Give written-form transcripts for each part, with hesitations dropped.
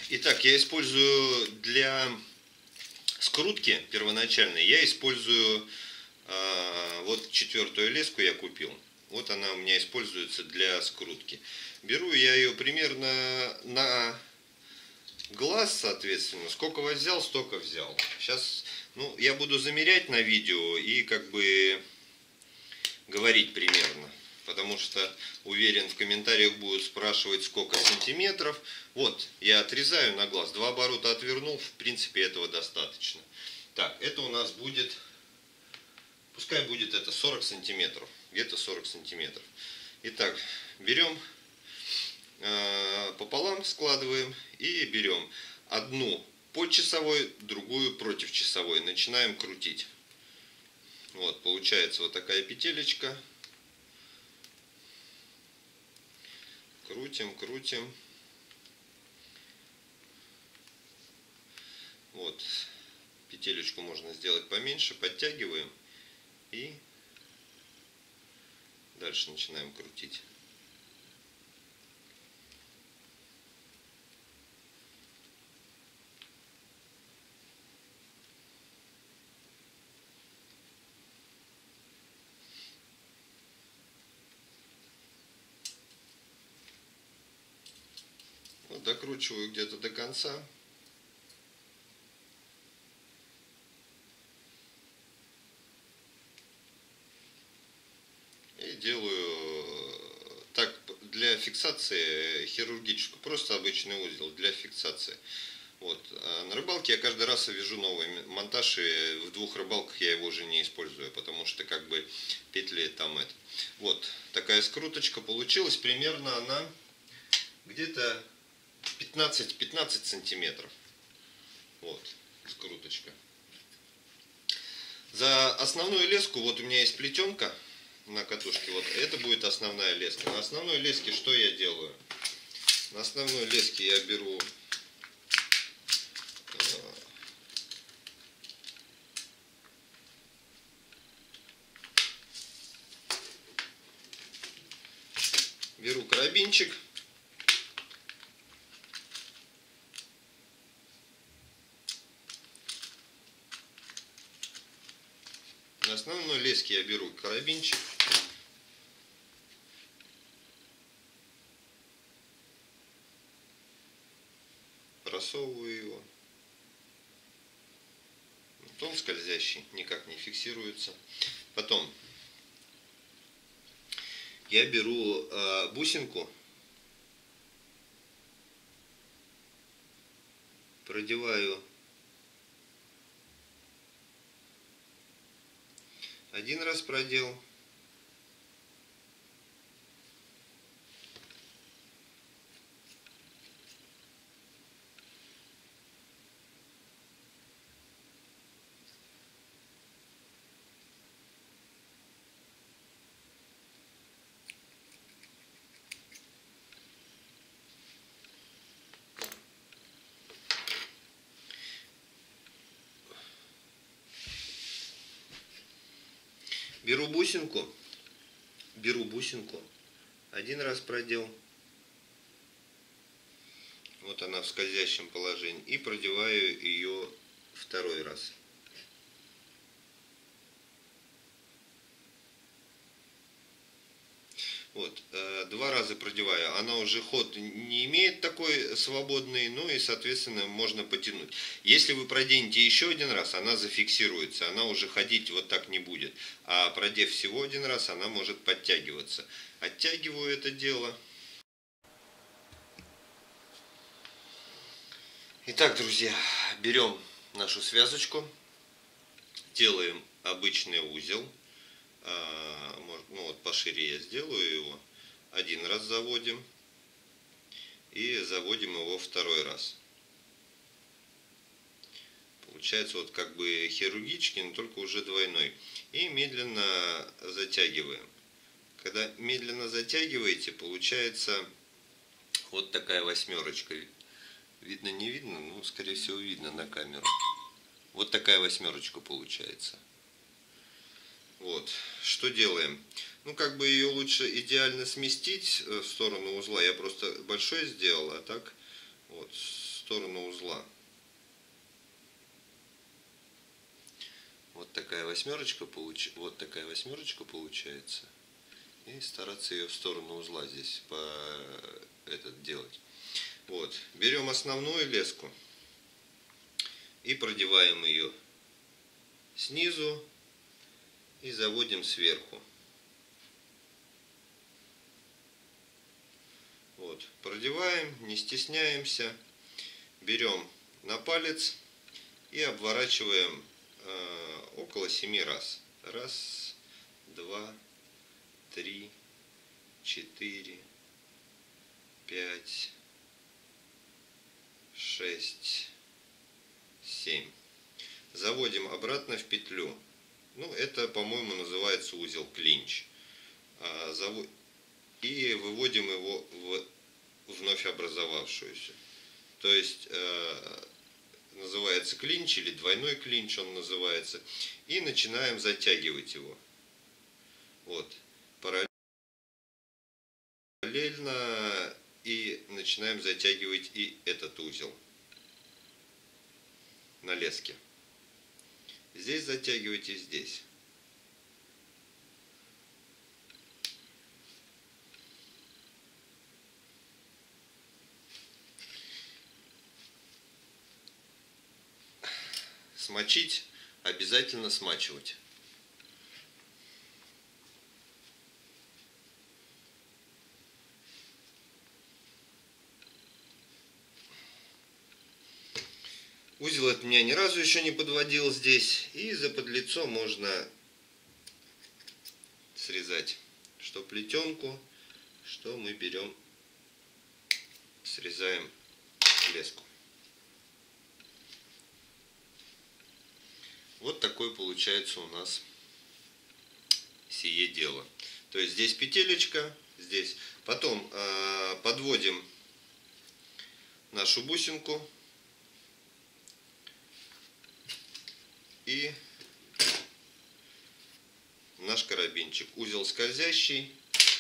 Итак, я использую для скрутки первоначальной, я использую вот 4-ю леску я купил. Вот она у меня используется для скрутки. Беру я ее примерно на глаз, соответственно. Сколько взял, столько взял. Сейчас, я буду замерять на видео и как бы говорить примерно. Потому что, уверен, в комментариях будут спрашивать, сколько сантиметров. Вот, я отрезаю на глаз. 2 оборота отвернул, в принципе, этого достаточно. Так, это у нас будет, пускай будет это 40 сантиметров. Где-то 40 сантиметров. Итак, берем, пополам складываем и берем одну по часовой, другую против часовой. Начинаем крутить. Вот, получается вот такая петелечка. Крутим, крутим. Вот, петелечку можно сделать поменьше, подтягиваем и дальше начинаем крутить. Вот, докручиваю где-то до конца. И делаю так для фиксации хирургическую, просто обычный узел для фиксации. Вот. А на рыбалке я каждый раз вяжу новый монтаж, и в 2 рыбалках я его уже не использую, потому что как бы петли там это. Вот такая скруточка получилась, примерно она где-то 15 сантиметров. Вот скруточка. За основную леску, вот у меня есть плетенка на катушке, вот это будет основная леска. На основной леске что я делаю? На основной леске я беру карабинчик. На основной леске я беру карабинчик. Просовываю его. Вот он скользящий, никак не фиксируется. Потом я беру бусинку, продеваю один раз продел, беру бусинку, один раз продел, вот она в скользящем положении, и продеваю ее 2-й раз. Вот, 2 раза продеваю, она уже ход не имеет такой свободный, ну и соответственно можно потянуть. Если вы проденете еще 1 раз, она зафиксируется, она уже ходить вот так не будет. А продев всего 1 раз, она может подтягиваться. Оттягиваю это дело. Итак, друзья, берем нашу связочку, делаем обычный узел. Ну вот пошире я сделаю его. 1 раз заводим и заводим его 2-й раз. Получается вот как бы хирургический, но только уже двойной. И медленно затягиваем. Когда медленно затягиваете, получается вот такая 8-очка. Видно, не видно? Ну, скорее всего, видно на камеру. Вот такая 8-очка получается. Вот, что делаем? Ну, как бы ее лучше идеально сместить в сторону узла. Я просто большой сделал, а так вот сторону узла. Вот такая восьмерочка получается. И стараться ее в сторону узла здесь делать. Вот. Берем основную леску и продеваем ее снизу и заводим сверху. Вот. Продеваем, не стесняемся. Берем на палец и обворачиваем около 7 раз. Раз, два, 3, 4, 5, 6, 7. Заводим обратно в петлю. Ну, это, по-моему, называется узел клинч. И выводим его в вновь образовавшуюся. То есть, называется клинч или двойной клинч он называется. И начинаем затягивать его. Вот. Параллельно и начинаем затягивать и этот узел на леске. Здесь затягивайте, здесь. Смочить, обязательно смачивать. Узел от меня ни разу еще не подводил здесь. И за подлицо можно срезать что плетенку, что мы берем, срезаем леску. Вот такое получается у нас сие дело. То есть здесь петелечка, здесь. Потом подводим нашу бусинку. И наш карабинчик. Узел скользящий.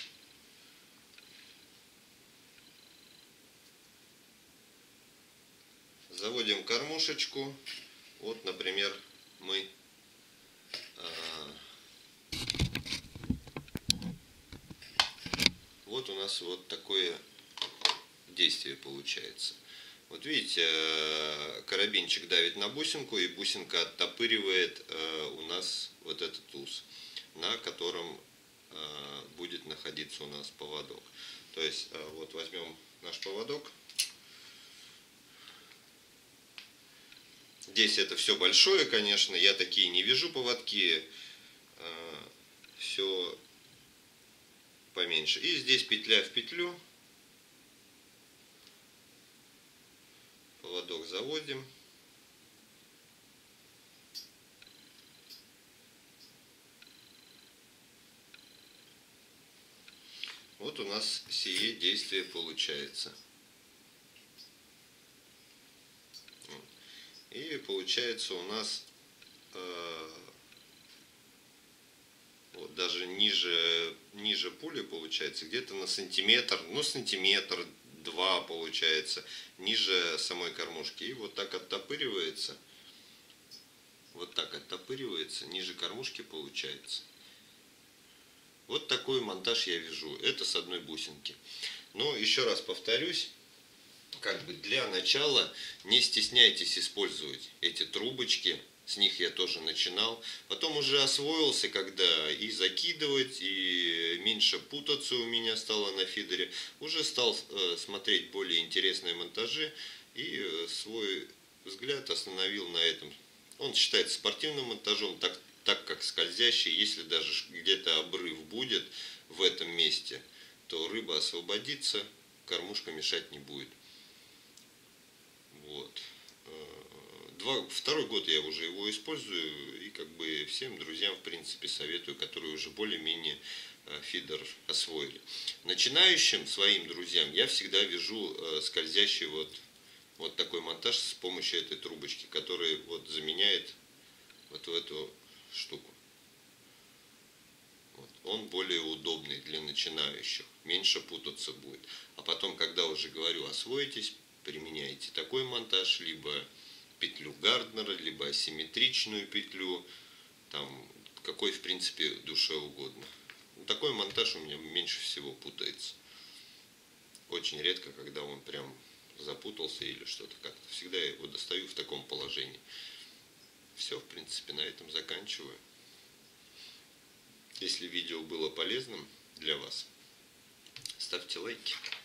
Заводим кормушечку. Вот, например, мы вот у нас вот такое действие получается. Вот видите, карабинчик давит на бусинку, и бусинка оттопыривает у нас вот этот уз, на котором будет находиться у нас поводок. То есть вот возьмем наш поводок. Здесь это все большое, конечно, я такие не вяжу поводки, все поменьше. И здесь петля в петлю. Поводок заводим. Вот у нас сие действие получается. И получается у нас вот даже ниже пули получается где-то на сантиметр, ну сантиметр, 2 получается, ниже самой кормушки. И вот так оттопыривается. Вот так оттопыривается, ниже кормушки получается. Вот такой монтаж я вяжу. Это с одной бусинки. Но еще раз повторюсь, как бы для начала не стесняйтесь использовать эти трубочки. С них я тоже начинал. Потом уже освоился, когда и закидывать, и меньше путаться у меня стало на фидере. Уже стал смотреть более интересные монтажи и свой взгляд остановил на этом. Он считается спортивным монтажом, так как скользящий. Если даже где-то обрыв будет в этом месте, то рыба освободится, кормушка мешать не будет. Вот. Второй год я уже его использую, и как бы всем друзьям в принципе советую, которые уже более-менее фидер освоили. Начинающим своим друзьям я всегда вяжу скользящий вот такой монтаж с помощью этой трубочки, которая вот заменяет вот в эту штуку. Вот. Он более удобный для начинающих, меньше путаться будет. А потом, когда уже говорю, освоитесь, применяете такой монтаж, либо петлю Гарднера, либо асимметричную петлю, там какой в принципе душе угодно. Такой монтаж у меня меньше всего путается. Очень редко, когда он прям запутался или что-то как-то. Всегда я его достаю в таком положении. Все, в принципе, на этом заканчиваю. Если видео было полезным для вас, ставьте лайки.